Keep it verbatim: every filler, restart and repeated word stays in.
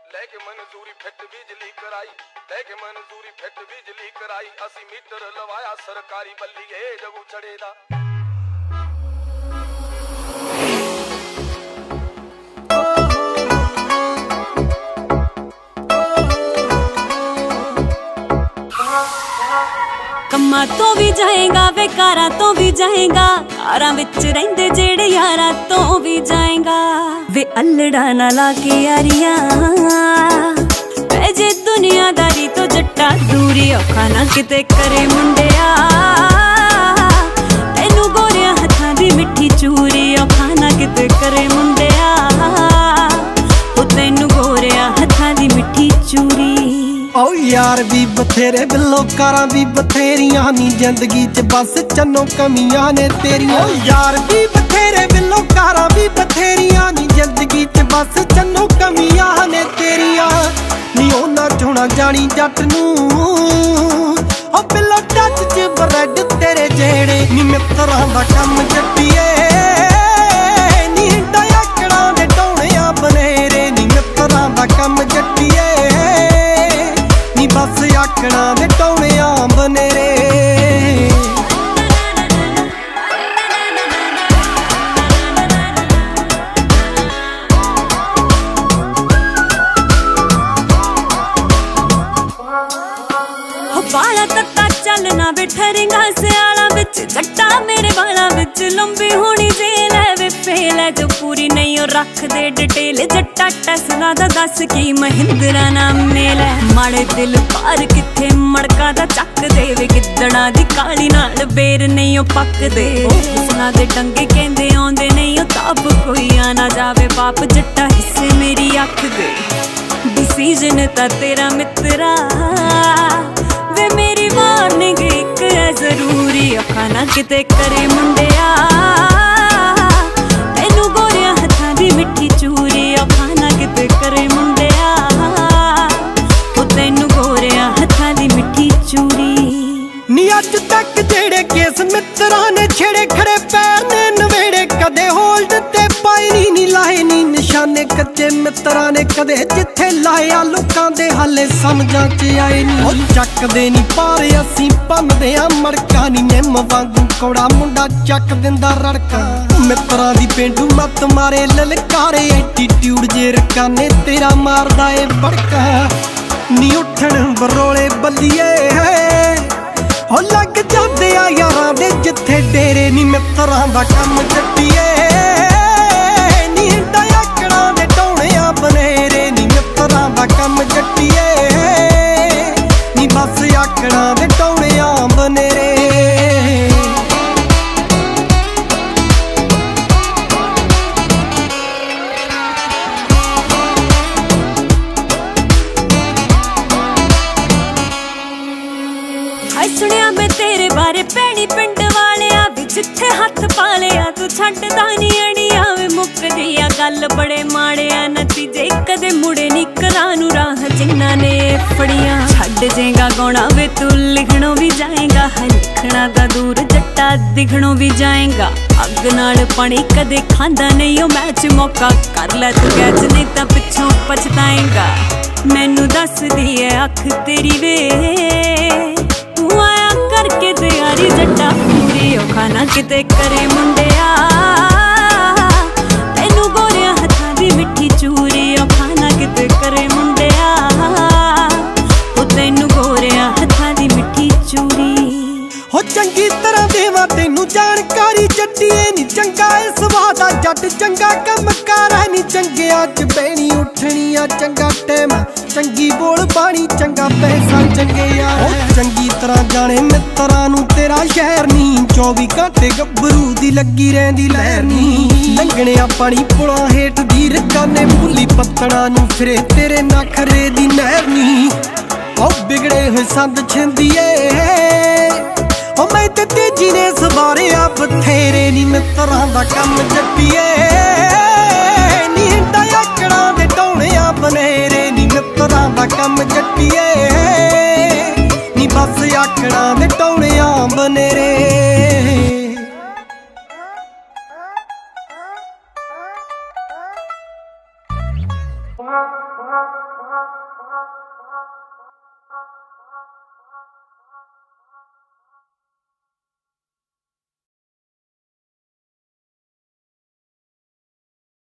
लेके मंजूरी फिट बिजली कराई, लेके मंजूरी फिट बिजली कराई, असी मीटर लवाया सरकारी बल्ली ए जगू चढ़ेदा। कम्मा तो भी जाएगा वे कारा तो भी जाएगा, कारा विच रहिंदे जेड़े यारा तो भी जाएगा। वे अल्लड़ा ना ला के यारियां जे दुनियादारी तो जट्टा दूरी औखा ना किते करे मुंडिया। तेनू गोरिया हत्थां दी मिठी चूरी औखा ना किते करे मुंडिया। ओ तेनू गोरिया हत्थां दी मिठी चूरी। ओ यार भी बथेरे बिल्लो कारां भी बथेरियां नी जिंदगी च बस चन्नो कमियां ने तेरियां। यार भी बथेरे बिल्लो कारां भी बथेरियां नी जिंदगी च बस चन्नो कमियां ने तेरियां। नी ओना चोना जानी जट नू ओ बिल्लो टच च ब्रेड तेरे जेड़े नी मित्तरां दा कम जट्टिए। नी डायकड़ां दे टोणियां बनेरे नी मित्तरां दा कम जट्टिए। बस आकड़ा दे टोणियां बनेरे। बाला तत्ता चलना बिठरेगा सियाला बिच जट्टा मेरे बाला बिच लंबी होनी जेल है वे फेल है जो पूरी नहीं हो रख दे डिटेल। जट्टा टेस्ला दा दस की महिंद्रा नाम मेल है। माड़े दिल पार किथे मड़का दा चक दे वे गिद्दड़ा दी काली नाल बेर नहीं हो पक दे। हुस्ना दे डंगे कहंदे आउंदे नहीं हो ताप कोई आना जावे पाप जट्टा हिस्से मेरी अख दे। डिसीजन ता तेरा मित्रा वे मेरी वार्निंग एक है जरूरी औखा ना किते करे मुंडिया। तेनू गोरिया हत्थां दी मिठी चूरी औखा ना किते करे मुंडिया। ओ तेनू गोरिया हत्थां दी मिठी चूरी। नी अज तक जेड़े केस मित्रा ने छेड़े खड़े पैर ने नवेड़े कदे होल्ड ते पाई नी नी लाए नी निशाने कच्चे मित्रा ने कदे जिथे लाया लोकां दे हाले समझां च आए नी। ओ चकदे नी पार असी भनदे आ मड़का नी निम वांगू कौड़ा मुंडा चक दिंदा रड़का। मित्रा दी पेंडू मत मारे ललकारे एटीट्यूड जे रकाने तेरा मारदा ए बड़का। नी उठण बरोले बल्लिए हो लग जाते आ यारां दे जिथे डेरे नी मित्तरां दा कम जट्टिए। नी डायकड़ां दे टोणियां बनेरे नी मित्तरां दा कम जट्टिए। नी बस आकड़ां दे टोणियां बनेरे। सुनिया मैं तेरे बारे भैनी पिंड वालिया भी जिथे हथ पा लिया तू छड्डदा नी अड़िया। वे मुकदी आ गल बड़े माड़े आ नतीजे कदे मुड़े नी करानू राह जिन्ना ने फड़िया। छड्ड जेगा गौना वे तू लिखणों भी जाएगा है लिखना दा दूर जट्टा दिखणों भी जाएगा। अग नाल पानी कदे खांदा नहीं ओ मैच मौका कर लै तू कैच नहीं तां पिछों पछताएगा। मैनू दस दी है अख तेरी वे आया करके तैयारी जट्टा पूरी औखा ना किते करे मुंडिया। तेनू गोरिया हत्थां दी मिठी चूरी औखा ना किते करे मुंडिया। ओ तेनू गोरिया हत्थां दी मिठी चूरी। हो चंगी तरह देवा तेनू जानकारी जट्टिए नी चंगा इस वादा जट चंगा कम कर नी चंगिया च बैणी उठनिया चंगा टाइम चंगी बोल बाणी चंगा पैसा चंगे यार। चंगी तरह जाने मित्तरां नू तेरा शहर नी चौबी घंटे गब्बरू दी लगी रहिंदी लहर नी। लंघणिया पानी पुलां हेठ दी रकाने भुली पत्तणा नू फिरे तेरे नखरे दी नहर नी। ओ बिगड़े होए संद छिंदिए ओ मैं ते तेजी ने सवारे आ बथेरे नी मित्तरां दा कम जट्टिए। नी डायकड़ां दे टोणियां बनेरे नी मित्तरां दा कम जट्टिए। नी बस आकड़ां दे टोणियां बनेरे। Wow, wow, wow.